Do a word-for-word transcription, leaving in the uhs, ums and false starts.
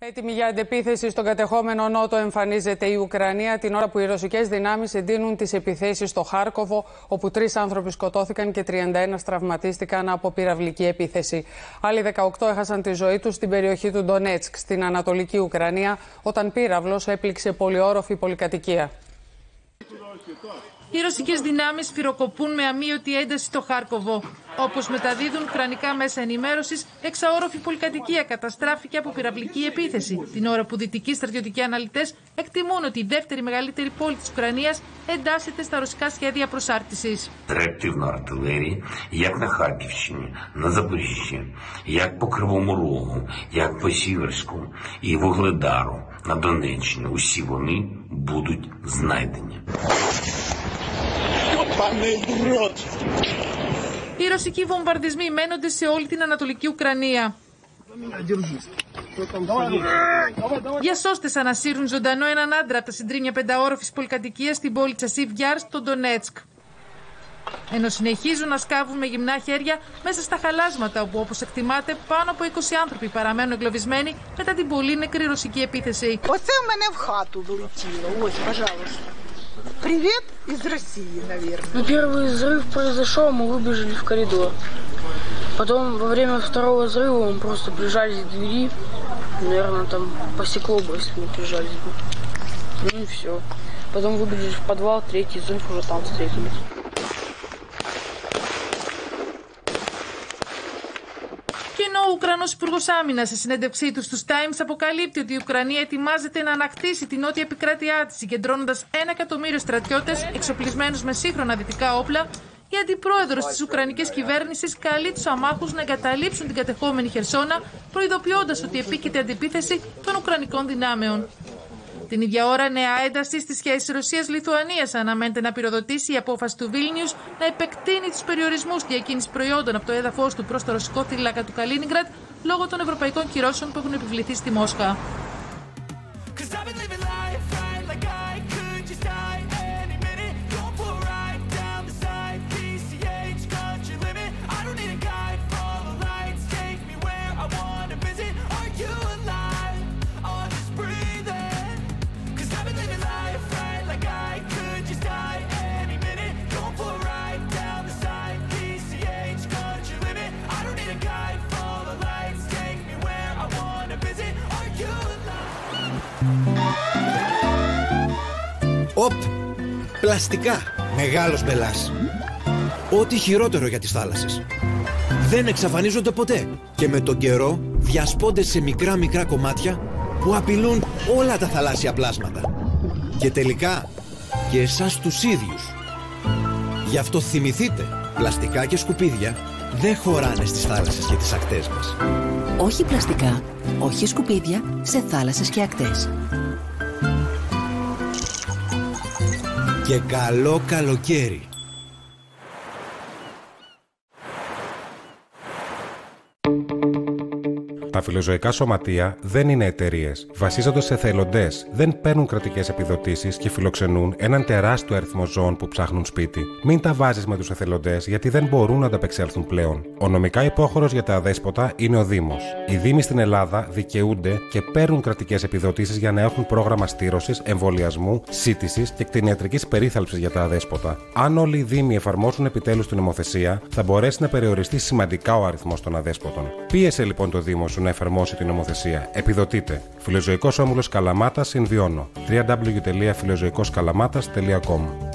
Έτοιμη για αντεπίθεση στον κατεχόμενο Νότο εμφανίζεται η Ουκρανία την ώρα που οι ρωσικές δυνάμεις εντείνουν τις επιθέσεις στο Χάρκοβο, όπου τρεις άνθρωποι σκοτώθηκαν και τριάντα ένα τραυματίστηκαν από πυραυλική επίθεση. Άλλοι δεκαοκτώ έχασαν τη ζωή τους στην περιοχή του Ντονέτσκ, στην Ανατολική Ουκρανία, όταν πύραυλος έπληξε πολυόροφη πολυκατοικία. Οι ρωσικές δυνάμεις πυροκοπούν με αμείωτη ένταση το Χάρκοβο. Όπως μεταδίδουν ουκρανικά μέσα ενημέρωσης, εξαόροφη πολυκατοικία καταστράφηκε από πυραυλική επίθεση, την ώρα που δυτικοί στρατιωτικοί αναλυτές εκτιμούν ότι η δεύτερη μεγαλύτερη πόλη της Ουκρανίας εντάσσεται στα ρωσικά σχέδια προσάρτησης. Реактивна артилерія, як на Харківщині, на Запоріжжі, як по Кривому Рогу, як по Сіверську і Вугледару, на Донеччині. Усі вони будуть знайдені. Οι ρωσικοί βομβαρδισμοί μένονται σε όλη την Ανατολική Ουκρανία. Διασώστες ανασύρουν ζωντανό έναν άντρα από τα συντρίμμια πενταόροφης πολυκατοικίας στην πόλη Τσασίβ Γιάρ στο Ντονέτσκ. Ενώ συνεχίζουν να σκάβουν με γυμνά χέρια μέσα στα χαλάσματα, όπου όπως εκτιμάται πάνω από είκοσι άνθρωποι παραμένουν εγκλωβισμένοι μετά την πολύ νεκρή ρωσική επίθεση. Оце в мене в хату влетіло. Ось, пожалуйста. Привет из России, наверное. Ну, первый взрыв произошел, мы выбежали в коридор. Потом во время второго взрыва мы просто прижались к двери. Наверное, там посекло бы, если мы прижались бы. Ну и все. Потом выбежали в подвал, третий взрыв уже там встретились. Και ενώ ο Ουκρανός Υπουργός Άμυνας σε συνέντευξή του στους Times αποκαλύπτει ότι η Ουκρανία ετοιμάζεται να ανακτήσει την νότια επικράτειά της, συγκεντρώνοντας ένα εκατομμύριο στρατιώτες εξοπλισμένους με σύγχρονα δυτικά όπλα, η αντιπρόεδρος της Ουκρανικής κυβέρνησης καλεί τους αμάχους να εγκαταλείψουν την κατεχόμενη Χερσόνα, προειδοποιώντας ότι επίκειται αντιπίθεση των Ουκρανικών δυνάμεων. Την ίδια ώρα, νέα ένταση στις σχέσεις Ρωσίας-Λιθουανίας αναμένεται να πυροδοτήσει η απόφαση του Βίλνιους να επεκτείνει τους περιορισμούς διακίνησης προϊόντων από το έδαφος του προς το ρωσικό θύλακα του Καλίνιγκραντ λόγω των ευρωπαϊκών κυρώσεων που έχουν επιβληθεί στη Μόσχα. Οπ! Πλαστικά. Μεγάλος μπελάς. Ό,τι χειρότερο για τις θάλασσες. Δεν εξαφανίζονται ποτέ. Και με τον καιρό διασπώνται σε μικρά μικρά κομμάτια που απειλούν όλα τα θαλάσσια πλάσματα. Και τελικά και εσάς τους ίδιους. Γι' αυτό θυμηθείτε, πλαστικά και σκουπίδια δεν χωράνε στις θάλασσες και τις ακτές μας. Όχι πλαστικά, όχι σκουπίδια σε θάλασσες και ακτές. Και καλό καλοκαίρι. Τα φιλοζωικά σωματεία δεν είναι εταιρείες. Βασίζονται σε εθελοντές, δεν παίρνουν κρατικές επιδοτήσεις και φιλοξενούν έναν τεράστιο αριθμό ζώων που ψάχνουν σπίτι. Μην τα βάζεις με τους εθελοντές, γιατί δεν μπορούν να ανταπεξέλθουν πλέον. Ο νομικά υπόχωρος για τα αδέσποτα είναι ο Δήμος. Οι Δήμοι στην Ελλάδα δικαιούνται και παίρνουν κρατικές επιδοτήσεις για να έχουν πρόγραμμα στήρωσης, εμβολιασμού, σύτησης και κτηνιατρικής περίθαλψης για τα αδέσποτα. Αν όλοι οι Δήμοι εφαρμόσουν επιτέλους την νομοθεσία, θα μπορέσει να περιοριστεί σημαντικά ο αριθμός των αδέσποτων. Πίεσε λοιπόν το Δήμο σου να εφαρμόσει την νομοθεσία. Επιδοτείτε. Φιλοζωικός Όμιλος Καλαμάτας Συνδυώνω. double-u double-u double-u τελεία φιλοζωικός καλαμάτας τελεία com